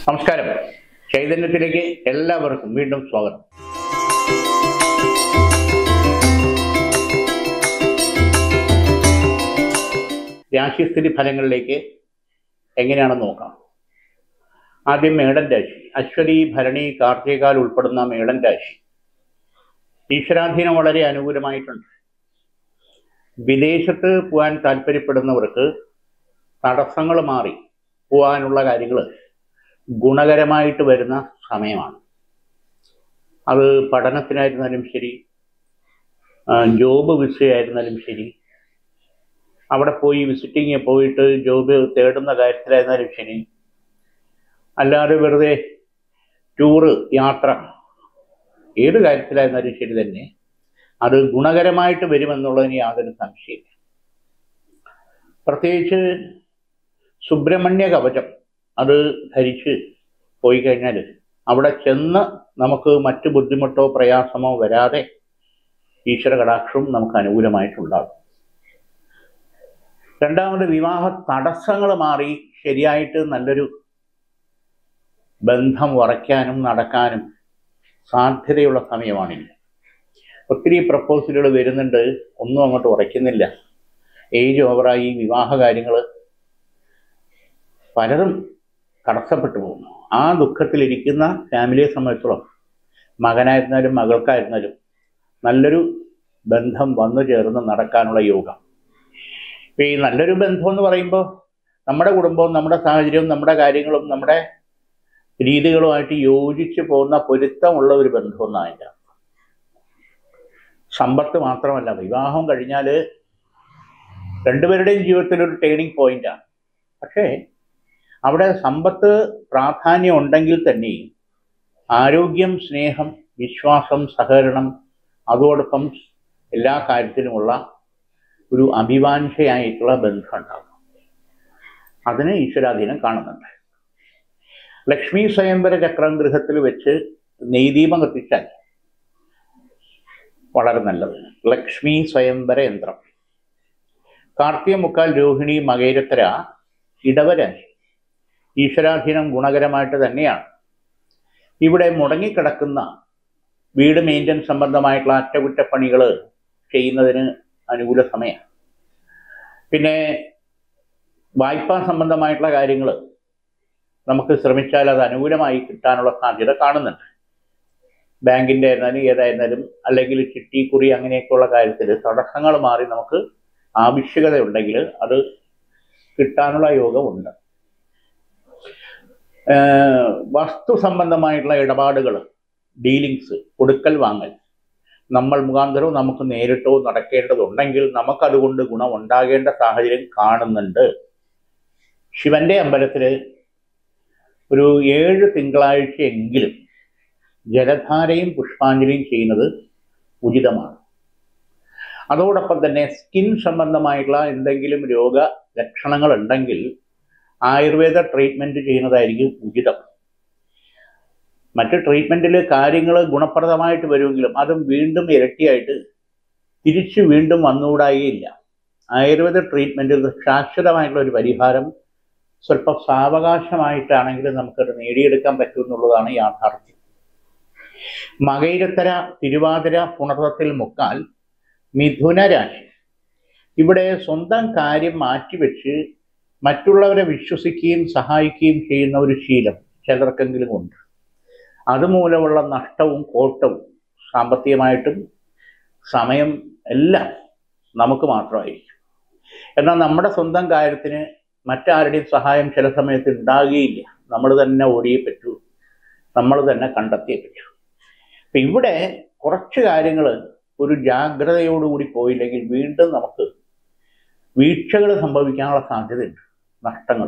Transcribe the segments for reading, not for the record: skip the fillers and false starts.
നമസ്കാരം. ചൈതന്യത്തിലേക്ക് എല്ലാവർക്കും വീണ്ടും സ്വാഗതം. രാശിസ്ഥിതി ഫലങ്ങളിലേക്ക് എങ്ങനെയാണെന്ന് നോക്കാം. ആദ്യം മേടൻ രാശി. അശ്വതി, ഭരണി, കാർത്തികാൽ ഉൾപ്പെടുന്ന മേടൻ രാശി. ഈശ്വരാധീനം വളരെ അനുകൂലമായിട്ടുണ്ട്. വിദേശത്ത് പോകാൻ താല്പര്യപ്പെടുന്നവർക്ക് തടസ്സങ്ങൾ മാറി പോകാനുള്ള കാര്യങ്ങൾ ഗുണകരമായിട്ട് വരുന്ന സമയമാണ്. അത് പഠനത്തിനായിരുന്നാലും ശരി, ജോബ് വിസയായിരുന്നാലും ശരി, അവിടെ പോയി വിസിറ്റിങ് പോയിട്ട് ജോബ് തേടുന്ന കാര്യത്തിലായിരുന്നാലും ശരി, അല്ലാതെ വെറുതെ ടൂറ്, യാത്ര, ഏത് കാര്യത്തിലായിരുന്നാലും ശരി തന്നെ അത് ഗുണകരമായിട്ട് വരുമെന്നുള്ളതിന് യാതൊരു സംശയമില്ല. പ്രത്യേകിച്ച് സുബ്രഹ്മണ്യ കവചം അത് ധരിച്ച് പോയി കഴിഞ്ഞാൽ അവിടെ ചെന്ന് നമുക്ക് മറ്റു ബുദ്ധിമുട്ടോ പ്രയാസമോ വരാതെ ഈശ്വര കടാക്ഷവും നമുക്ക് അനുകൂലമായിട്ടുണ്ടാകും. രണ്ടാമത്, വിവാഹ തടസ്സങ്ങൾ മാറി ശരിയായിട്ട് നല്ലൊരു ബന്ധം ഉറയ്ക്കാനും നടക്കാനും സാധ്യതയുള്ള സമയമാണിത്. ഒത്തിരി പ്രപ്പോസലുകൾ വരുന്നുണ്ട്, ഒന്നും അങ്ങോട്ട് ഉറയ്ക്കുന്നില്ല. ഏജ് ഓവറായി വിവാഹ കാര്യങ്ങൾ പലതും തടസ്സപ്പെട്ടു പോകുന്നു. ആ ദുഃഖത്തിലിരിക്കുന്ന ഫാമിലിയെ സംബന്ധിച്ചോളം, മകനായിരുന്നാലും മകൾക്കായിരുന്നാലും നല്ലൊരു ബന്ധം വന്നു ചേർന്ന് നടക്കാനുള്ള യോഗം. ഈ നല്ലൊരു ബന്ധം എന്ന് പറയുമ്പോൾ നമ്മുടെ കുടുംബവും നമ്മുടെ സാഹചര്യവും നമ്മുടെ കാര്യങ്ങളും നമ്മുടെ രീതികളുമായിട്ട് യോജിച്ച് പോകുന്ന പൊരുത്തമുള്ള ഒരു ബന്ധമൊന്നും അതിൻ്റെ. സമ്പത്ത് മാത്രമല്ല, വിവാഹം കഴിഞ്ഞാൽ രണ്ടുപേരുടെയും ജീവിതത്തിൽ ഒരു ടേണിംഗ് പോയിന്റാണ്. പക്ഷേ അവിടെ സമ്പത്ത് പ്രാധാന്യം ഉണ്ടെങ്കിൽ തന്നെയും ആരോഗ്യം, സ്നേഹം, വിശ്വാസം, സഹകരണം, അതോടൊപ്പം എല്ലാ കാര്യത്തിലുമുള്ള ഒരു അഭിവാഞ്ഛയായിട്ടുള്ള ബന്ധം ഉണ്ടാകും. അതിന് ഈശ്വരാധീനം കാണുന്നുണ്ട്. ലക്ഷ്മി സ്വയംവര ചക്രം ഗൃഹത്തിൽ വെച്ച് നെയ്ദീപം കത്തിച്ചാൽ വളരെ നല്ലത്. ലക്ഷ്മി സ്വയംവര യന്ത്രം. കാർത്തിക മുക്കാൽ, രോഹിണി, മകേരത്തര, ഇടവരാശി. ഈശ്വരാധീനം ഗുണകരമായിട്ട് തന്നെയാണ്. ഇവിടെ മുടങ്ങിക്കിടക്കുന്ന വീട് മെയിൻ്റനൻസ് സംബന്ധമായിട്ടുള്ള അറ്റകുറ്റപ്പണികൾ ചെയ്യുന്നതിന് അനുകൂല സമയമാണ്. പിന്നെ വായ്പാ സംബന്ധമായിട്ടുള്ള കാര്യങ്ങൾ നമുക്ക് ശ്രമിച്ചാൽ അത് അനുകൂലമായി കിട്ടാനുള്ള സാധ്യത കാണുന്നുണ്ട്. ബാങ്കിൻ്റെ ആയിരുന്നാലും ഏതായിരുന്നാലും, അല്ലെങ്കിൽ ചിട്ടിക്കുറി അങ്ങനെയൊക്കെയുള്ള കാര്യത്തിൽ തടസ്സങ്ങൾ മാറി നമുക്ക് ആവശ്യകതയുണ്ടെങ്കിൽ അത് കിട്ടാനുള്ള യോഗമുണ്ട്. വസ്തു സംബന്ധമായിട്ടുള്ള ഇടപാടുകൾ, ഡീലിങ്സ്, കൊടുക്കൽ വാങ്ങൽ, നമ്മൾ മുഖാന്തരവും നമുക്ക് നേരിട്ടോ നടക്കേണ്ടതുണ്ടെങ്കിൽ നമുക്കതുകൊണ്ട് ഗുണം ഉണ്ടാകേണ്ട സാഹചര്യം കാണുന്നുണ്ട്. ശിവന്റെ അമ്പലത്തിൽ ഒരു 7 തിങ്കളാഴ്ചയെങ്കിലും ജലധാരയും പുഷ്പാഞ്ജലിയും ചെയ്യുന്നത് ഉചിതമാണ്. അതോടൊപ്പം തന്നെ സ്കിൻ സംബന്ധമായിട്ടുള്ള എന്തെങ്കിലും രോഗ ലക്ഷണങ്ങൾ ഉണ്ടെങ്കിൽ ആയുർവേദ ട്രീറ്റ്മെൻറ്റ് ചെയ്യുന്നതായിരിക്കും ഉചിതം. മറ്റ് ട്രീറ്റ്മെൻറ്റിൽ കാര്യങ്ങൾ ഗുണപ്രദമായിട്ട് വരുമെങ്കിലും അതും വീണ്ടും ഇരട്ടിയായിട്ട് തിരിച്ച് വീണ്ടും വന്നുകൂടായില്ല. ആയുർവേദ ട്രീറ്റ്മെൻറ്റിൽ ശാശ്വതമായിട്ടുള്ള ഒരു പരിഹാരം സ്വല്പം സാവകാശമായിട്ടാണെങ്കിലും നമുക്കത് നേടിയെടുക്കാൻ പറ്റുമെന്നുള്ളതാണ് യാഥാർത്ഥ്യം. മകയിരത്തര, തിരുവാതിര, പുണർത്തത്തിൽ മുക്കാൽ, മിഥുന രാശി. ഇവിടെ സ്വന്തം കാര്യം മാറ്റിവെച്ച് മറ്റുള്ളവരെ വിശ്വസിക്കുകയും സഹായിക്കുകയും ചെയ്യുന്ന ഒരു ശീലം ചിലർക്കെങ്കിലും ഉണ്ട്. അതുമൂലമുള്ള നഷ്ടവും കോട്ടവും സാമ്പത്തികമായിട്ടും സമയം എല്ലാം നമുക്ക് മാത്രമായിരിക്കും. എന്നാൽ നമ്മുടെ സ്വന്തം കാര്യത്തിന് മറ്റാരുടെയും സഹായം ചില സമയത്ത് ഉണ്ടാകുകയില്ല. നമ്മൾ തന്നെ ഓടിയേ പറ്റൂ, നമ്മൾ തന്നെ കണ്ടെത്തിയേ പറ്റൂ. അപ്പം ഇവിടെ കുറച്ച് കാര്യങ്ങൾ ഒരു ജാഗ്രതയോടുകൂടി പോയില്ലെങ്കിൽ വീണ്ടും നമുക്ക് വീഴ്ചകൾ സംഭവിക്കാനുള്ള സാധ്യതയുണ്ട്, നഷ്ടങ്ങൾ.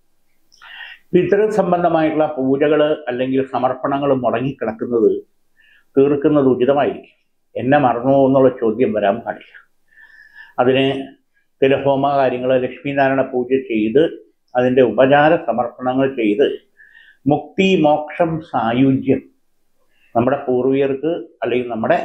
പിതൃ സംബന്ധമായിട്ടുള്ള പൂജകൾ അല്ലെങ്കിൽ സമർപ്പണങ്ങൾ മുടങ്ങിക്കിടക്കുന്നത് തീർക്കുന്നത് ഉചിതമായിരിക്കും. എന്നെ മറന്നോ എന്നുള്ള ചോദ്യം വരാൻ പാടില്ല. അതിന് തിലഹോമ കാര്യങ്ങൾ, ലക്ഷ്മീനാരായണ പൂജ ചെയ്ത് അതിൻ്റെ ഉപചാര സമർപ്പണങ്ങൾ ചെയ്ത് മുക്തി, മോക്ഷം, സായുജ്യം നമ്മുടെ പൂർവികർക്ക് അല്ലെങ്കിൽ നമ്മുടെ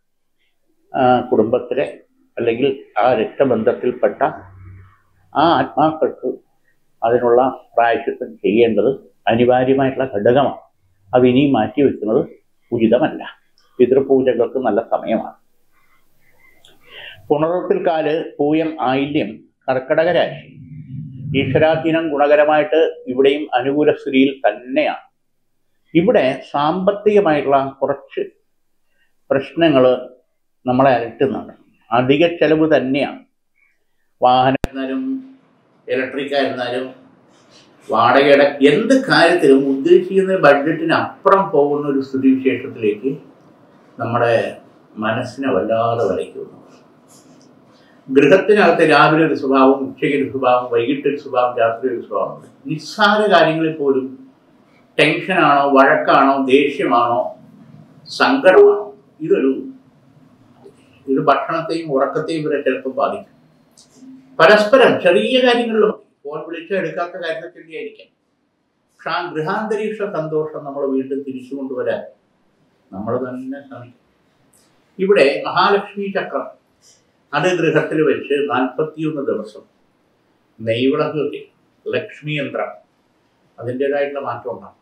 കുടുംബത്തിലെ അല്ലെങ്കിൽ ആ രക്തബന്ധത്തിൽപ്പെട്ട ആ ആത്മാക്കൾക്ക് അതിനുള്ള പ്രായശ്ചിത്തം ചെയ്യേണ്ടത് അനിവാര്യമായിട്ടുള്ള ഘടകമാണ്. അത് ഇനിയും മാറ്റിവെക്കുന്നത് ഉചിതമല്ല. പിതൃപൂജകൾക്ക് നല്ല സമയമാണ്. പുണർത്തിൽക്കാല്, പൂയം, ആയില്യം, കർക്കടക രാശി. ഈശ്വരാധീനം ഗുണകരമായിട്ട് ഇവിടെയും അനുകൂല സ്ഥിതിയിൽ തന്നെയാണ്. ഇവിടെ സാമ്പത്തികമായിട്ടുള്ള കുറച്ച് പ്രശ്നങ്ങൾ നമ്മളെ അലട്ടുന്നുണ്ട്. അധിക ചെലവ് തന്നെയാണ്. വാഹനമായിരുന്നാലും ഇലക്ട്രിക് ആയിരുന്നാലും വാടകയുടെ എന്ത് കാര്യത്തിലും ഉദ്ദേശിക്കുന്ന ബഡ്ജറ്റിന് അപ്പുറം പോകുന്ന ഒരു സ്ഥിതിവിശേഷത്തിലേക്ക് നമ്മുടെ മനസ്സിനെ വല്ലാതെ വരയ്ക്കുന്നു. ഗൃഹത്തിനകത്ത് രാവിലെ ഒരു സ്വഭാവം, ഉച്ചയ്ക്ക് ഒരു സ്വഭാവം, വൈകിട്ട് ഒരു സ്വഭാവം, രാത്രി ഒരു സ്വഭാവമുണ്ട്. നിസ്സാര കാര്യങ്ങളിൽ പോലും ടെൻഷനാണോ, വഴക്കാണോ, ദേഷ്യമാണോ, സങ്കടമാണോ, ഇത് ഭക്ഷണത്തെയും ഉറക്കത്തെയും വരെ ചിലപ്പോൾ ബാധിക്കും. പരസ്പരം ചെറിയ കാര്യങ്ങളിലും ഫോൺ വിളിച്ച് എടുക്കാത്ത കാര്യത്തിൽ ആയിരിക്കാം. പക്ഷെ ആ ഗൃഹാന്തരീക്ഷ സന്തോഷം നമ്മൾ വീണ്ടും തിരിച്ചു കൊണ്ടുവരാൻ നമ്മൾ തന്നെ ശ്രമിക്കും. ഇവിടെ മഹാലക്ഷ്മി ചക്രം അത് ഗൃഹത്തിൽ വെച്ച് 41 ദിവസം നെയ്വിളക്ക്, ലക്ഷ്മി യന്ത്രം, അതിൻ്റെതായിട്ടുള്ള മാറ്റം ഉണ്ടാകും.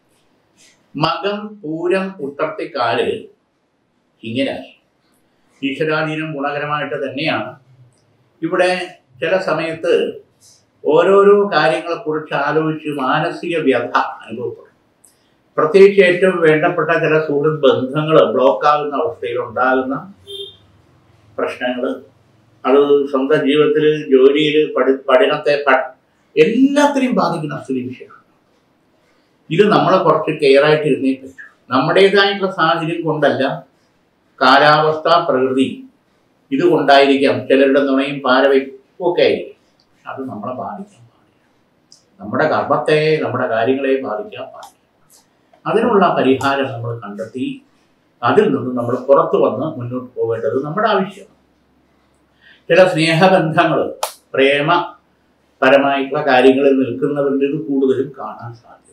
മകം, പൂരം, ഉത്രത്തിക്കാല് ഇങ്ങനെ ഈശ്വരാധീനം ഗുണകരമായിട്ട് തന്നെയാണ്. ഇവിടെ ചില സമയത്ത് ഓരോരോ കാര്യങ്ങളെക്കുറിച്ച് ആലോചിച്ച് മാനസിക വ്യഥ അനുഭവപ്പെടും. പ്രത്യേകിച്ച് ഏറ്റവും വേണ്ടപ്പെട്ട ചില സുഹൃത്ത് ബന്ധങ്ങൾ ബ്ലോക്കാകുന്ന അവസ്ഥയിൽ ഉണ്ടാകുന്ന പ്രശ്നങ്ങൾ, അത് സ്വന്തം ജീവിതത്തിൽ, ജോലിയിൽ, പഠനത്തെ എല്ലാത്തിനെയും ബാധിക്കുന്ന സ്ഥിതിവിശേഷം. ഇത് നമ്മളെ കുറച്ച് കെയർ ആയിട്ട് ഇരുന്നേ പറ്റും. നമ്മുടേതായിട്ടുള്ള സാഹചര്യം കൊണ്ടല്ല, കാലാവസ്ഥ, പ്രകൃതി ഇതുകൊണ്ടായിരിക്കാം. ചിലരുടെ നുണയും പാരവയ്പും ഒക്കെ ആയിരിക്കും. അത് നമ്മളെ ബാധിക്കാൻ പാടില്ല. നമ്മുടെ കർമ്മത്തെ, നമ്മുടെ കാര്യങ്ങളെ ബാധിക്കാൻ പാടില്ല. അതിനുള്ള പരിഹാരം നമ്മൾ കണ്ടെത്തി അതിൽ നിന്ന് നമ്മൾ പുറത്തു വന്ന് മുന്നോട്ട് പോകേണ്ടത് നമ്മുടെ ആവശ്യമാണ്. ചില സ്നേഹബന്ധങ്ങൾ, പ്രേമപരമായിട്ടുള്ള കാര്യങ്ങളിൽ നിൽക്കുന്നവരുടെ ഇത് കൂടുതലും കാണാൻ സാധ്യത.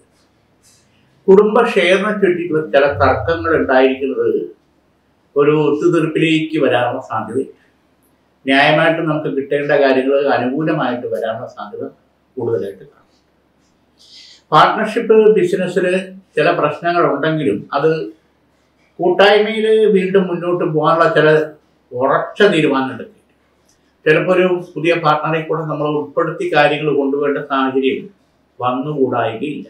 കുടുംബക്ഷേമ ചുറ്റിയുള്ള ചില തർക്കങ്ങൾ ഉണ്ടായിരിക്കുന്നത് ഒരു ഒത്തുതീർപ്പിലേക്ക് വരാനുള്ള സാധ്യതയുണ്ട്. ന്യായമായിട്ട് നമുക്ക് കിട്ടേണ്ട കാര്യങ്ങൾ അനുകൂലമായിട്ട് വരാനുള്ള സാധ്യത കൂടുതലായിട്ട് കാണും. പാർട്ട്ണർഷിപ്പ് ബിസിനസ്സിൽ ചില പ്രശ്നങ്ങൾ ഉണ്ടെങ്കിലും അത് കൂട്ടായ്മയിൽ വീണ്ടും മുന്നോട്ട് പോകാനുള്ള ചില ഉറച്ച തീരുമാനം എടുക്കും. ചിലപ്പോൾ ഒരു പുതിയ പാർട്ട്ണറെ കൂടെ നമ്മൾ ഉൾപ്പെടുത്തി കാര്യങ്ങൾ കൊണ്ടുപോകേണ്ട സാഹചര്യം വന്നുകൂടായികയില്ല.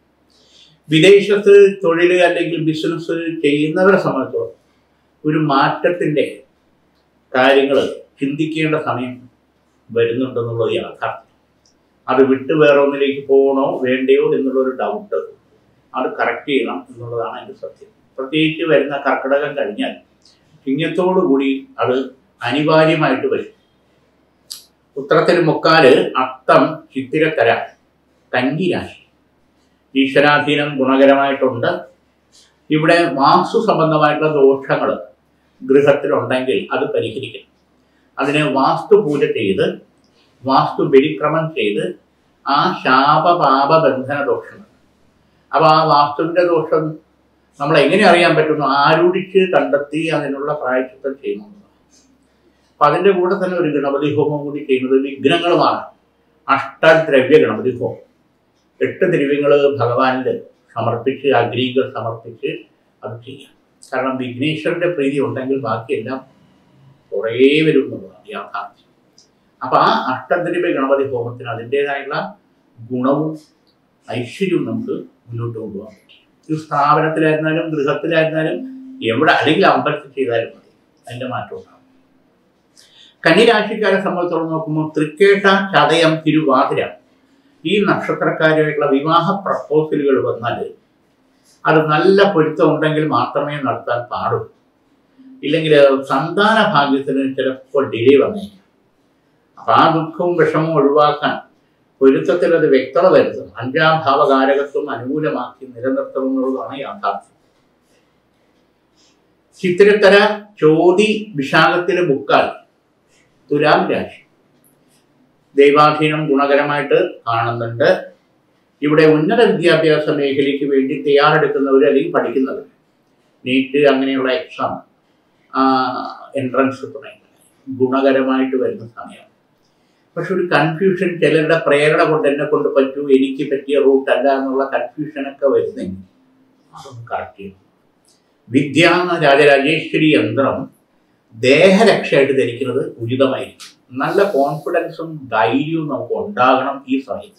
വിദേശത്ത് തൊഴിൽ അല്ലെങ്കിൽ ബിസിനസ് ചെയ്യുന്നവരെ സംബന്ധിച്ചോളം ഒരു മാറ്റത്തിൻ്റെ കാര്യങ്ങൾ ചിന്തിക്കേണ്ട സമയം വരുന്നുണ്ടെന്നുള്ളത് യാഥാർത്ഥ്യം. അത് വിട്ട് വേറെ ഒന്നിലേക്ക് പോകണോ വേണ്ടയോ എന്നുള്ളൊരു ഡൗട്ട്, അത് കറക്റ്റ് ചെയ്യണം എന്നുള്ളതാണ് എൻ്റെ സത്യം. പ്രത്യേകിച്ച് വരുന്ന കർക്കിടകം കഴിഞ്ഞാൽ ചിങ്ങത്തോടു കൂടി അത് അനിവാര്യമായിട്ട് വരും. ഉത്രത്തിൽ മുക്കാല്, അത്തം, ചിത്തിരക്കര, കന്നിരാശി. ഈശ്വരാധീനം ഗുണകരമായിട്ടുണ്ട്. ഇവിടെ വാസ്തു സംബന്ധമായിട്ടുള്ള ദോഷങ്ങൾ ഗൃഹത്തിലുണ്ടെങ്കിൽ അത് പരിഹരിക്കണം. അതിന് വാസ്തു പൂജ ചെയ്ത്, വാസ്തു ബലിക്രമം ചെയ്ത് ആ ശാപപാപ ബന്ധന ദോഷങ്ങൾ, അപ്പോൾ ആ വാസ്തുവിൻ്റെ ദോഷം നമ്മൾ എങ്ങനെ അറിയാൻ പറ്റുന്നു? ആരൂഢിച്ച് കണ്ടെത്തി അതിനുള്ള പ്രായശ്ചിത്തം ചെയ്യുന്നു. അപ്പം അതിൻ്റെ കൂടെ തന്നെ ഒരു ഗണപതി ഹോമം കൂടി ചെയ്യുന്നത് വിഘ്നങ്ങളുമാണ്. അഷ്ടദ്രവ്യ ഗണപതി ഹോമം, 8 ദ്രവ്യങ്ങൾ ഭഗവാനിൽ സമർപ്പിച്ച്, അഗ്നികൾ സമർപ്പിച്ച് അത് ചെയ്യാം. കാരണം വിഘ്നേശ്വരൻ്റെ പ്രീതി ഉണ്ടെങ്കിൽ ബാക്കിയെല്ലാം കുറേ വരും എന്നുള്ളതാണ് യാഥാർത്ഥ്യം. അപ്പം ആ അഷ്ടദ്രവ്യ ഗണപതി ഹോമത്തിന് അതിൻ്റേതായുള്ള ഗുണവും ഐശ്വര്യവും നമുക്ക് മുന്നോട്ട് കൊണ്ടുപോകാൻ പറ്റും. ഒരു സ്ഥാപനത്തിലായിരുന്നാലും ഗൃഹത്തിലായിരുന്നാലും എവിടെ, അല്ലെങ്കിൽ അമ്പലത്തിൽ ചെയ്താലും മതി, അതിൻ്റെ മാറ്റം ഉണ്ടാകും. കന്നിരാശിക്കാരെ സംബന്ധിച്ചോളം നോക്കുമ്പോൾ തൃക്കേട്ട, ചതയം, തിരുവാതിര ഈ നക്ഷത്രക്കാരുമായിട്ടുള്ള വിവാഹ പ്രപ്പോസലുകൾ വന്നാൽ അത് നല്ല പൊരുത്തം ഉണ്ടെങ്കിൽ മാത്രമേ നടത്താൻ പാടുള്ളൂ. ഇല്ലെങ്കിൽ സന്താന ഭാഗ്യത്തിന് ചിലപ്പോൾ ഡിലേ വന്നേക്കാം. അപ്പം ആ ദുഃഖവും വിഷമവും ഒഴിവാക്കാൻ പൊരുത്തത്തിൽ അത് വ്യക്തത വരുത്തും. 5ാം ഭാവകാരകത്വം അനുകൂലമാക്കി നിലനിർത്തണം എന്നുള്ളതാണ് യാഥാർത്ഥ്യം. ചിത്തിരക്കര, ചോതി, വിശാഖത്തിലെ മുക്കാൽ, തുലാം രാശി. ദൈവാധീനം ഗുണകരമായിട്ട് കാണുന്നുണ്ട്. ഇവിടെ ഉന്നത വിദ്യാഭ്യാസ മേഖലയ്ക്ക് വേണ്ടി തയ്യാറെടുക്കുന്നവർ അല്ലെങ്കിൽ പഠിക്കുന്നവർ, നീറ്റ് അങ്ങനെയുള്ള എക്സാം, എൻട്രൻസ് തുടങ്ങി ഗുണകരമായിട്ട് വരുന്ന സമയമാണ്. പക്ഷെ ഒരു കൺഫ്യൂഷൻ, ചിലരുടെ പ്രേരണ കൊണ്ട് എന്നെ കൊണ്ട് പറ്റൂ, എനിക്ക് പറ്റിയ റൂട്ട് അല്ല എന്നുള്ള കൺഫ്യൂഷനൊക്കെ വരുന്നെങ്കിൽ അതൊന്ന് കറക്റ്റ് ചെയ്യും. വിദ്യ രാജരാജേശ്വരി യന്ത്രം ദേഹരക്ഷയായിട്ട് ധരിക്കുന്നത് ഉചിതമായിരിക്കും. നല്ല കോൺഫിഡൻസും ധൈര്യവും നമുക്ക് ഉണ്ടാകണം ഈ സമയത്ത്.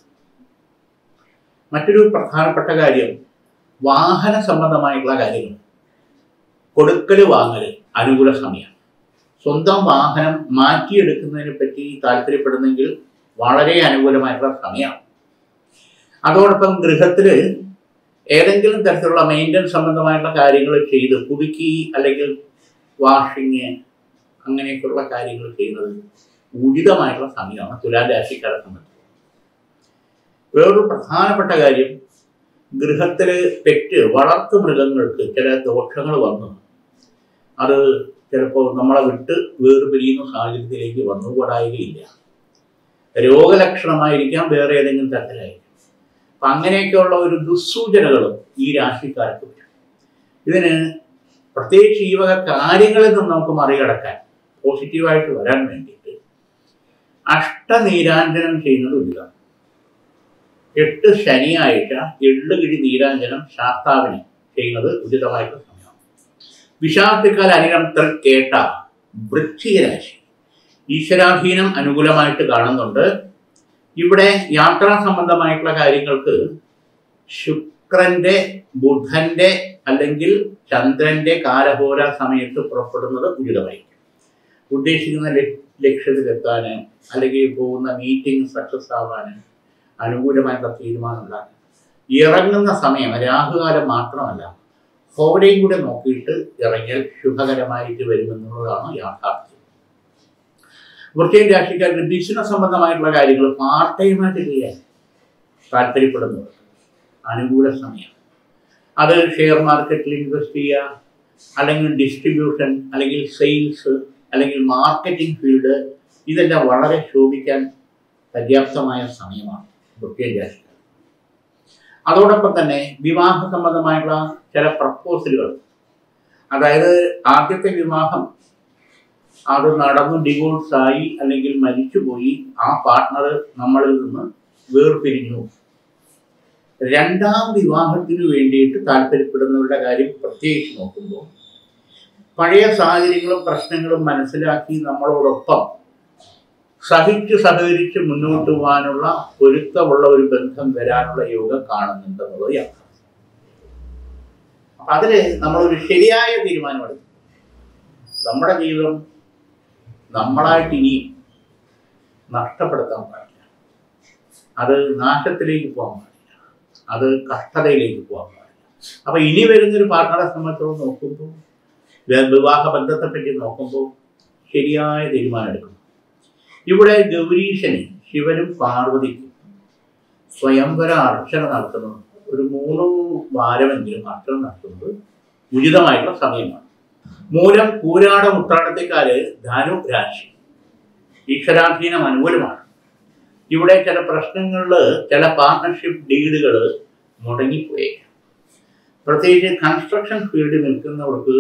മറ്റൊരു പ്രധാനപ്പെട്ട കാര്യം, വാഹന സംബന്ധമായിട്ടുള്ള കാര്യങ്ങൾ, കൊടുക്കൽ വാങ്ങൽ അനുകൂല സമയം. സ്വന്തം വാഹനം മാറ്റിയെടുക്കുന്നതിനെ പറ്റി താല്പര്യപ്പെടുന്നെങ്കിൽ വളരെ അനുകൂലമായിട്ടുള്ള സമയമാണ്. അതോടൊപ്പം ഗൃഹത്തിൽ ഏതെങ്കിലും തരത്തിലുള്ള മെയിൻ്റനൻസ് സംബന്ധമായിട്ടുള്ള കാര്യങ്ങൾ ചെയ്ത് പുതുക്കി അല്ലെങ്കിൽ വാഷിങ് അങ്ങനെയൊക്കെയുള്ള കാര്യങ്ങൾ ചെയ്യുന്നത് ഉചിതമായിട്ടുള്ള സമയമാണ് തുലാം രാശിക്കാരെ സംബന്ധിച്ച്. വേറൊരു പ്രധാനപ്പെട്ട കാര്യം, ഗൃഹത്തിൽ പെറ്റ് വളർത്തു മൃഗങ്ങൾക്ക് ചില ദോഷങ്ങൾ വന്നു അത് ചിലപ്പോൾ നമ്മളെ വിട്ട് വേർപിരിയുന്ന സാഹചര്യത്തിലേക്ക് വന്നുകൂടായികയില്ല. രോഗലക്ഷണമായിരിക്കാം, വേറെ ഏതെങ്കിലും തരത്തിലായിരിക്കും. അപ്പം അങ്ങനെയൊക്കെയുള്ള ഒരു ദുസ്സൂചനകളും ഈ രാശിക്കാർക്ക് വരും. ഇതിന് പ്രത്യേകിച്ച് ഈ വക കാര്യങ്ങളിൽ നിന്ന് നമുക്ക് മറികടക്കാൻ, പോസിറ്റീവായിട്ട് വരാൻ വേണ്ടിയിട്ട് അഷ്ടനീരാഞ്ജനം ചെയ്യുന്നത് ഉചിതം. 8 ശനിയാഴ്ച എള്ളുകിഴി നീരാഞ്ജനം ശാസ്താവിന് ചെയ്യുന്നത് ഉചിതമായിട്ട് സമയമാണ്. വിഷാദത്തിക്കാൽ അനിരന്തരം കേട്ട വൃശ്ചിക രാശി ഈശ്വരാധീനം അനുകൂലമായിട്ട് കാണുന്നുണ്ട്. ഇവിടെ യാത്രാ സംബന്ധമായിട്ടുള്ള കാര്യങ്ങൾക്ക് ശുക്രന്റെ, ബുധന്റെ അല്ലെങ്കിൽ ചന്ദ്രന്റെ കാലഹോര സമയത്ത് പുറപ്പെടുന്നത് ഉചിതമായിരിക്കും. ഉദ്ദേശിക്കുന്ന ലക്ഷ്യത്തിലെത്താൻ അല്ലെങ്കിൽ പോകുന്ന മീറ്റിംഗ് സക്സസ് ആവാൻ അനുകൂലമായിട്ടുള്ള തീരുമാനം ഉണ്ടാകും. ഇറങ്ങുന്ന സമയം രാഹുകാലം മാത്രമല്ല, ഹോരയും കൂടെ നോക്കിയിട്ട് ഇറങ്ങിയാൽ ശുഭകരമായിട്ട് വരുമെന്നുള്ളതാണ് യാഥാർത്ഥ്യം. വൃശ്ചിക രാശിക്കാർക്ക് ബിസിനസ് സംബന്ധമായിട്ടുള്ള കാര്യങ്ങൾ പാർട്ട് ടൈമായിട്ട് ചെയ്യാൻ താല്പര്യപ്പെടുന്നത് അനുകൂല സമയം. അത് ഷെയർ മാർക്കറ്റിൽ ഇൻവെസ്റ്റ് ചെയ്യുക, അല്ലെങ്കിൽ ഡിസ്ട്രിബ്യൂഷൻ, അല്ലെങ്കിൽ സെയിൽസ്, അല്ലെങ്കിൽ മാർക്കറ്റിംഗ് ഫീൽഡ്, ഇതെല്ലാം വളരെ ശോഭിക്കാൻ പര്യാപ്തമായ സമയമാണ് വൃശ്ചിക രാശിക്കാർ. അതോടൊപ്പം തന്നെ വിവാഹ സംബന്ധമായിട്ടുള്ള ചില പ്രപ്പോസലുകൾ, അതായത് ആദ്യത്തെ വിവാഹം അത് നടന്നു ഡിവോഴ്സായി അല്ലെങ്കിൽ മരിച്ചുപോയി, ആ പാർട്ട്ണർ നമ്മളിൽ നിന്ന് വേർപിരിഞ്ഞു, രണ്ടാം വിവാഹത്തിന് വേണ്ടിയിട്ട് താല്പര്യപ്പെടുന്നവരുടെ കാര്യം പ്രത്യേകിച്ച് നോക്കുമ്പോൾ പഴയ സാഹചര്യങ്ങളും പ്രശ്നങ്ങളും മനസ്സിലാക്കി നമ്മളോടൊപ്പം സഹകരിച്ച് മുന്നോട്ട് പോകാനുള്ള പൊരുത്തമുള്ള ഒരു ബന്ധം വരാനുള്ള യോഗം കാണുന്നുണ്ടെന്നുള്ളത് യാത്ര. അപ്പം അതിൽ നമ്മളൊരു ശരിയായ തീരുമാനമെടുക്കും. നമ്മുടെ ജീവിതം നമ്മളായിട്ട് ഇനിയും നഷ്ടപ്പെടുത്താൻ പാടില്ല, അത് നാശത്തിലേക്ക് പോകാൻ പാടില്ല, അത് കഷ്ടതയിലേക്ക് പോകാൻ പാടില്ല. അപ്പം ഇനി വരുന്നൊരു പാർട്ട്ണറെ സംബന്ധിച്ചോളം നോക്കുമ്പോൾ, വിവാഹ ബന്ധത്തെപ്പറ്റി നോക്കുമ്പോൾ ശരിയായ തീരുമാനം എടുക്കണം. ഇവിടെ ഗൗരീശന്, ശിവനും പാർവതിക്കും സ്വയംവര അർച്ചന നടത്തുന്നത്, ഒരു 3 വാരമെങ്കിലും അർച്ചന നടത്തുന്നത് ഉചിതമായിട്ടുള്ള സമയമാണ്. മൂലം പൂരാട ഉത്രാടത്തേക്കാര് ധനു രാശി ഈശ്വരാധീനം അനുകൂലമാണ്. ഇവിടെ ചില പ്രശ്നങ്ങളിൽ ചില പാർട്ട്ണർഷിപ്പ് ഡീലുകൾ മുടങ്ങിപ്പോയേക്കാം. പ്രത്യേകിച്ച് കൺസ്ട്രക്ഷൻ ഫീൽഡിൽ നിൽക്കുന്നവർക്ക്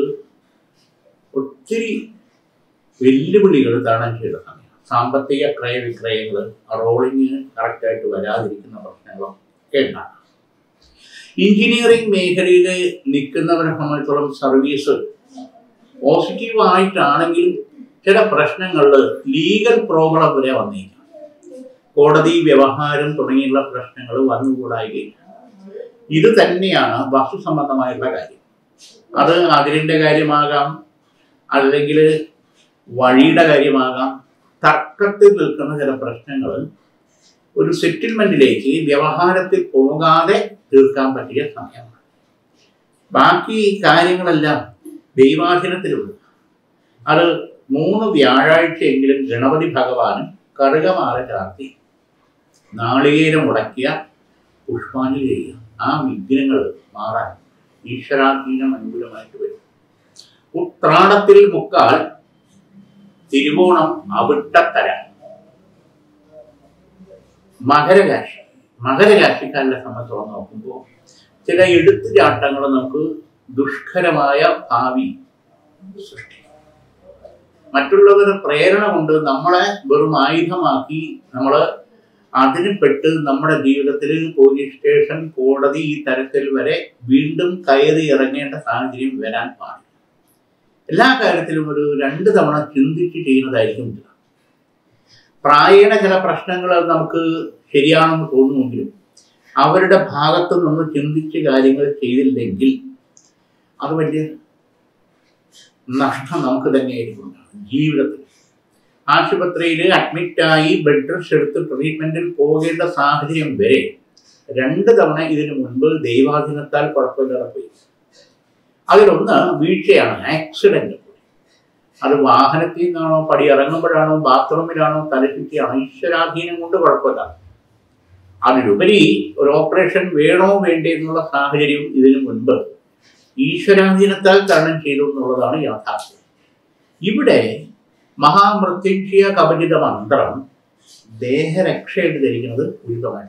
ഒത്തിരി വെല്ലുവിളികൾ തരണം ചെയ്ത സമയം. സാമ്പത്തിക ക്രയവിക്രയങ്ങൾ, റോളിങ് കറക്റ്റായിട്ട് വരാതിരിക്കുന്ന പ്രശ്നങ്ങളൊക്കെ ഉണ്ടാകും. എഞ്ചിനീയറിംഗ് മേഖലയിൽ നിൽക്കുന്നവരെ സംബന്ധിച്ചോളം സർവീസ് പോസിറ്റീവായിട്ടാണെങ്കിലും ചില പ്രശ്നങ്ങളിൽ ലീഗൽ പ്രോബ്ലം വരെ വന്നേക്കാം. കോടതി വ്യവഹാരം തുടങ്ങിയുള്ള പ്രശ്നങ്ങൾ വന്നുകൂടായികയില്ല. ഇത് തന്നെയാണ് വസ്തു സംബന്ധമായിട്ടുള്ള കാര്യം. അത് അതിരിൻ്റെ കാര്യമാകാം, അല്ലെങ്കിൽ വഴിയുടെ കാര്യമാകാം. തർക്കത്തിൽ നിൽക്കുന്ന ചില പ്രശ്നങ്ങൾ ഒരു സെറ്റിൽമെന്റിലേക്ക്, വ്യവഹാരത്തിൽ പോകാതെ തീർക്കാൻ പറ്റിയ സമയമാണ്. ബാക്കി കാര്യങ്ങളെല്ലാം ദൈവാധീനത്തിലുള്ളൂ. അത് 3 വ്യാഴാഴ്ചയെങ്കിലും ഗണപതി ഭഗവാനും കറുകമാല ചാർത്തി നാളികേരം മുടക്കിയ പുഷ്പാഞ്ജലി ചെയ്യുക. ആ വിഘ്നങ്ങൾ മാറാൻ ഈശ്വരാധീനം അനുകൂലമായിട്ട് വരും. ഉത്രാടത്തിൽ മുക്കാൽ തിരുവോണം അവിട്ടത്തര. മകരരാശിക്കാരുടെ സംബന്ധിച്ചോളം നോക്കുമ്പോൾ ചില എടുത്തുചാട്ടങ്ങൾ നമുക്ക് ദുഷ്കരമായ ഭാവി സൃഷ്ടിക്കും. മറ്റുള്ളവരുടെ പ്രേരണ കൊണ്ട് നമ്മളെ വെറും ആയുധമാക്കി നമ്മൾ അതിന് പെട്ട് നമ്മുടെ ജീവിതത്തിൽ പോലീസ് സ്റ്റേഷൻ, കോടതി ഈ തരത്തിൽ വരെ വീണ്ടും കയറി ഇറങ്ങേണ്ട സാഹചര്യം വരാൻ പാടില്ല. എല്ലാ കാര്യത്തിലും ഒരു 2 തവണ ചിന്തിച്ച് ചെയ്യുന്നതായിരിക്കും ഇത്. പ്രായേണ ചില പ്രശ്നങ്ങൾ നമുക്ക് ശരിയാണെന്ന് തോന്നുമെങ്കിലും അവരുടെ ഭാഗത്തു നിന്ന് ചിന്തിച്ച് കാര്യങ്ങൾ ചെയ്തില്ലെങ്കിൽ അത് വലിയ നഷ്ടം നമുക്ക് തന്നെയായിരിക്കും ജീവിതത്തിൽ. ആശുപത്രിയിൽ അഡ്മിറ്റായി ബെഡ് റെസ്റ്റ് എടുത്ത് ട്രീറ്റ്മെന്റിൽ പോകേണ്ട സാഹചര്യം വരെ 2 തവണ ഇതിനു മുൻപ് ദൈവാധീനത്താൽ കുഴപ്പമില്ലാതെ പോയി. അതിലൊന്ന് വീഴ്ചയാണ്, ആക്സിഡന്റ്. അത് വാഹനത്തിൽ നിന്നാണോ, പടി ഇറങ്ങുമ്പോഴാണോ, ബാത്റൂമിലാണോ, തലചുറ്റിയാണോ, ഈശ്വരാധീനം കൊണ്ട് കുഴപ്പമില്ല. അതിലുപരി ഒരു ഓപ്പറേഷൻ വേണോ വേണ്ടേ എന്നുള്ള സാഹചര്യം ഇതിനു മുൻപ് ഈശ്വരാധീനത്താൽ തരണം ചെയ്തു എന്നുള്ളതാണ് യാഥാർത്ഥ്യം. ഇവിടെ മഹാമൃത്യുഞ്ജയ കവചിത മന്ത്രം ദേഹരക്ഷയായിട്ട് ധരിക്കുന്നത് ഉചിതമായിട്ട്.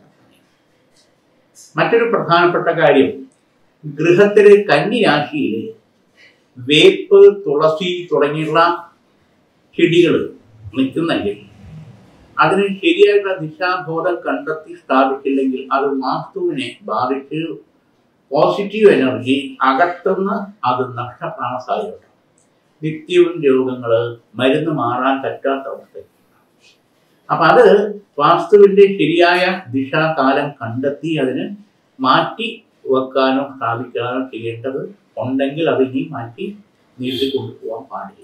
മറ്റൊരു പ്രധാനപ്പെട്ട കാര്യം, ഗൃഹത്തിലെ കന്നിരാശിയിൽ വേപ്പ്, തുളസി തുടങ്ങിയുള്ള ചെടികൾ നിൽക്കുന്നെങ്കിൽ അതിന് ശരിയായിട്ടുള്ള ദിശാബോധം കണ്ടെത്തി സ്ഥാപിച്ചില്ലെങ്കിൽ അത് വാസ്തുവിനെ ബാധിച്ച് പോസിറ്റീവ് എനർജി അകത്തുനിന്ന് അത് നഷ്ടപ്പെടാൻ സാധ്യതയുണ്ട്. നിത്യവും രോഗങ്ങൾ, മരുന്ന് മാറാൻ പറ്റാത്ത അവസ്ഥ. അപ്പം അത് വാസ്തുവിൻ്റെ ശരിയായ ദിശാകാലം കണ്ടെത്തി അതിന് മാറ്റി വെക്കാനോ സ്ഥാപിക്കാനോ ചെയ്യേണ്ടത് ഉണ്ടെങ്കിൽ അത് ഇനി മാറ്റി നീട്ടി കൊണ്ടുപോകാൻ പാടില്ല.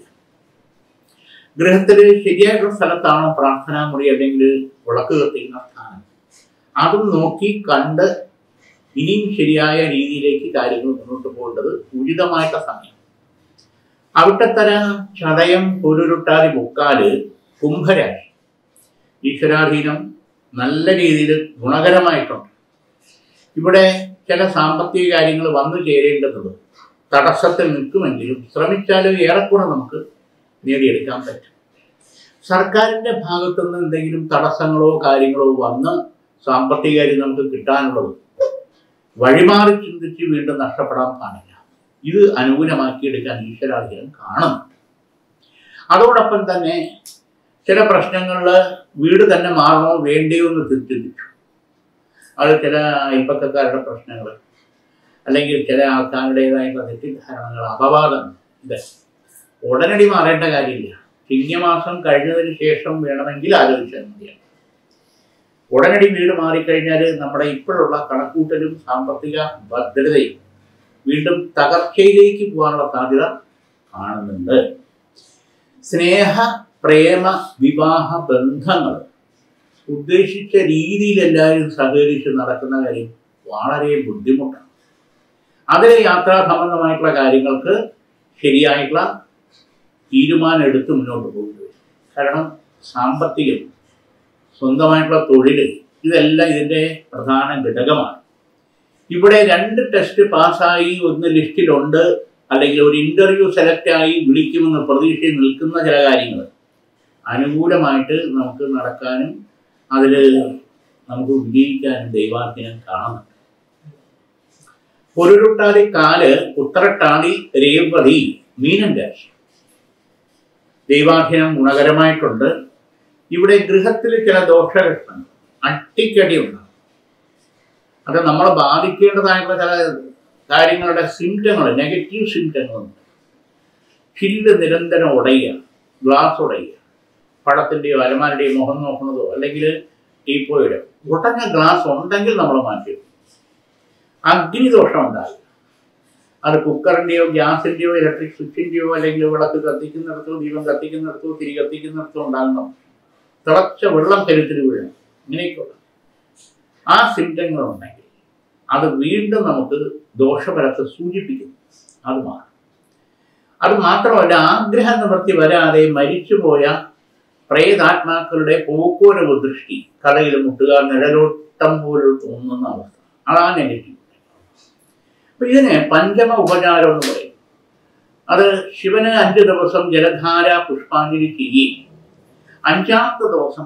ഗൃഹത്തിൽ ശരിയായിട്ടുള്ള സ്ഥലത്താണോ പ്രാർത്ഥനാ മുറി അല്ലെങ്കിൽ വിളക്ക് കത്തിക്കുന്ന സ്ഥാനം, അതും നോക്കി കണ്ട് ഇനിയും ശരിയായ രീതിയിലേക്ക് കാര്യങ്ങൾ മുന്നോട്ട് പോകേണ്ടത് ഉചിതമായിട്ടുള്ള സമയം. അവിട്ടത്തര, ചതയം, പുരുരുട്ടാതി, മുക്കാല്, കുംഭരാശി ഈശ്വരാധീനം നല്ല രീതിയിൽ ഗുണകരമായിട്ടുണ്ട്. ഇവിടെ ചില സാമ്പത്തിക കാര്യങ്ങൾ വന്നു ചേരേണ്ടത് തടസ്സത്തിൽ നിൽക്കുമെങ്കിലും ശ്രമിച്ചാൽ ഏറെക്കൂടെ നമുക്ക് നേടിയെടുക്കാൻ പറ്റും. സർക്കാരിൻ്റെ ഭാഗത്തുനിന്ന് എന്തെങ്കിലും തടസ്സങ്ങളോ കാര്യങ്ങളോ വന്ന് സാമ്പത്തിക കാര്യം നമുക്ക് കിട്ടാനുള്ളത് വഴിമാറി ചിന്തിച്ച് വീണ്ടും നഷ്ടപ്പെടാൻ പാടില്ല. ഇത് അനുകൂലമാക്കിയെടുക്കാൻ ഈശ്വരാധീനം കാണുന്നു. അതോടൊപ്പം തന്നെ ചില പ്രശ്നങ്ങളിൽ വീട് തന്നെ മാറണോ വേണ്ടയോ എന്ന് ചിന്തിച്ചു. അത് ചില അയൽപ്പക്കക്കാരുടെ പ്രശ്നങ്ങൾ, അല്ലെങ്കിൽ ചില ആൾക്കാരുടേതായിട്ടുള്ള തെറ്റിദ്ധാരണകൾ, അപവാദം, ഇത് ഉടനടി മാറേണ്ട കാര്യമില്ല. ചിങ്ങമാസം കഴിഞ്ഞതിന് ശേഷം വേണമെങ്കിൽ ആലോചിച്ചാൽ മതിയാണ്. ഉടനടി വീട് മാറിക്കഴിഞ്ഞാൽ നമ്മുടെ ഇപ്പോഴുള്ള കണക്കൂട്ടലും സാമ്പത്തിക ഭദ്രതയും വീണ്ടും തകർച്ചയിലേക്ക് പോകാനുള്ള സാധ്യത കാണുന്നുണ്ട്. സ്നേഹ, പ്രേമ, വിവാഹ ബന്ധങ്ങൾ ഉദ്ദേശിച്ച രീതിയിൽ എല്ലാവരും സഹകരിച്ച് നടക്കുന്ന കാര്യം വളരെ ബുദ്ധിമുട്ടാണ്. അതിലെ യാത്രാ സംബന്ധമായിട്ടുള്ള കാര്യങ്ങൾക്ക് ശരിയായിട്ടുള്ള തീരുമാനം എടുത്ത് മുന്നോട്ട് പോകുന്നത്. കാരണം സാമ്പത്തികം, സ്വന്തമായിട്ടുള്ള തൊഴിൽ, ഇതെല്ലാം ഇതിൻ്റെ പ്രധാന ഘടകമാണ്. ഇവിടെ 2 ടെസ്റ്റ് പാസ്സായി 1 ലിസ്റ്റിലുണ്ട്, അല്ലെങ്കിൽ ഒരു ഇൻ്റർവ്യൂ സെലക്റ്റായി വിളിക്കുമെന്ന് പ്രതീക്ഷയിൽ നിൽക്കുന്ന ചില കാര്യങ്ങൾ അനുകൂലമായിട്ട് നമുക്ക് നടക്കാനും അതിൽ നമുക്ക് വിജയിക്കാനും ദൈവാധീനം കാണുന്നുണ്ട്. പൊരുരുട്ടാതി, കാല്, ഉത്തരട്ടാതി, രേവതി, മീനം രാശി ദൈവാധീനം ഗുണകരമായിട്ടുണ്ട്. ഇവിടെ ഗൃഹത്തിൽ ചില ദോഷലക്ഷണങ്ങൾ, അട്ടിക്കടി ഉണ്ടാകും. അത് നമ്മളെ ബാധിക്കേണ്ടതായിട്ടുള്ള ചില കാര്യങ്ങളുടെ സിംറ്റങ്ങൾ, നെഗറ്റീവ് സിംറ്റങ്ങളുണ്ട്. ചില്ല് നിരന്തരം ഉടയുക, ഗ്ലാസ് ഉടയുക, പടത്തിൻ്റെയോ അലമാരുടെയോ മുഖം നോക്കുന്നതോ അല്ലെങ്കിൽ ടീപ്പോയുടെ ഉടഞ്ഞ ഗ്ലാസ് ഉണ്ടെങ്കിൽ നമ്മൾ മാറ്റി. അഗ്നിദോഷം ഉണ്ടാകുക, അത് കുക്കറിൻ്റെയോ ഗ്യാസിൻ്റെയോ ഇലക്ട്രിക് സ്വിച്ചിൻ്റെയോ അല്ലെങ്കിൽ വിളക്ക് കത്തിക്കുന്നിടത്തോ ദീപം കത്തിക്കുന്നിടത്തോ തിരി കത്തിക്കുന്നിടത്തോ ഉണ്ടാകണം. തിളച്ച വെള്ളം കരുത്തിൽ വീഴണം. ഇങ്ങനെയൊക്കെയുള്ള ആ സിംറ്റങ്ങളുണ്ടെങ്കിൽ അത് വീണ്ടും നമുക്ക് ദോഷഫലത്തെ സൂചിപ്പിക്കുന്നു. അത് മാറും. അത് മാത്രമല്ല, ആഗ്രഹ നിവൃത്തി വരാതെ മരിച്ചുപോയ പ്രേതാത്മാക്കളുടെ പോക്കോരവ് ദൃഷ്ടി കഥയിൽ മുട്ടുക, നിഴലോട്ടം പോലെ തോന്നുന്ന അവസ്ഥ, അതാ നെഗറ്റീവ്. അപ്പൊ ഇതിന് പഞ്ചമ ഉപചാരം എന്ന് പറയും. അത് ശിവന് 5 ദിവസം ജലധാര പുഷ്പാഞ്ജലി ചെയ്യുകയും 5ാമത്തെ ദിവസം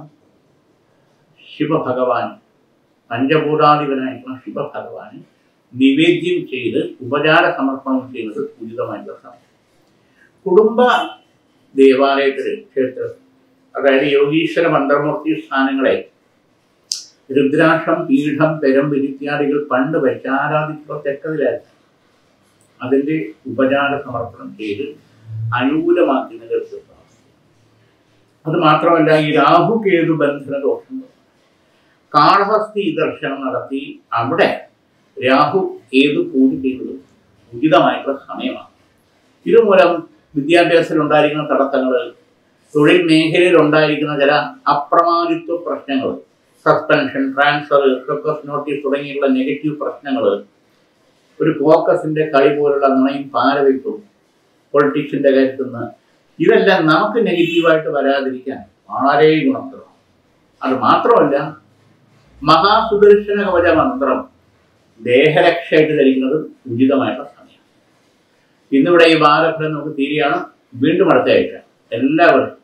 ശിവഭഗവാൻ, പഞ്ചഭൂതാധിപനായിട്ടുള്ള ശിവഭഗവാന് നിവേദ്യം ചെയ്ത് ഉപചാര സമർപ്പണം ചെയ്യുന്നത് ഉചിതമായിട്ടുള്ള സമയം. കുടുംബ ദേവാലയത്തിൽ ക്ഷേത്രത്തിൽ, അതായത് യോഗീശ്വര മന്ത്രമൂർത്തി സ്ഥാനങ്ങളെ രുദ്രാക്ഷം, പീഠം, പെരമ്പ് ഇത്യാദികൾ പണ്ട് വെച്ച് ആരാധിക്കുക തെക്കതിലായിരുന്നു. അതിൻ്റെ ഉപചാര സമർപ്പണം ചെയ്ത് അനുകൂലമാക്കി നിലനിർത്തുക. അത് മാത്രമല്ല, ഈ രാഹുകേതു ബന്ധന ദോഷം കാളഹസ്തി ദർശനം നടത്തി അവിടെ രാഹു കേതു പൂജ ചെയ്തത് ഉചിതമായിട്ടുള്ള സമയമാണ്. ഇതുമൂലം വിദ്യാഭ്യാസത്തിൽ ഉണ്ടായിരിക്കുന്ന തടസ്സങ്ങൾ, തൊഴിൽ മേഖലയിൽ ഉണ്ടായിരിക്കുന്ന ചില അപ്രമാദിത്വ പ്രശ്നങ്ങൾ, സസ്പെൻഷൻ, ട്രാൻസ്ഫർ, റിക്വസ്റ്റ് നോട്ടീസ് തുടങ്ങിയുള്ള നെഗറ്റീവ് പ്രശ്നങ്ങൾ, ഒരു ഫോക്കസിന്റെ കളി പോലുള്ള നുണയും പാരവയ്പും പൊളിറ്റിക്സിന്റെ കാര്യത്തിൽ നിന്ന്, ഇതെല്ലാം നമുക്ക് നെഗറ്റീവായിട്ട് വരാതിരിക്കാൻ വളരെ ഗുണപ്രദമാണ്. അത് മാത്രമല്ല, മഹാസുദർശന കവച മന്ത്രം ദേഹരക്ഷയായിട്ട് ധരിക്കുന്നത് ഉചിതമായിട്ടുള്ള സമയം. ഇന്നിവിടെ ഈ വാരഫലം നമുക്ക് തീരെയാണ്. വീണ്ടും അടുത്ത ആഴ്ച എല്ലാവർക്കും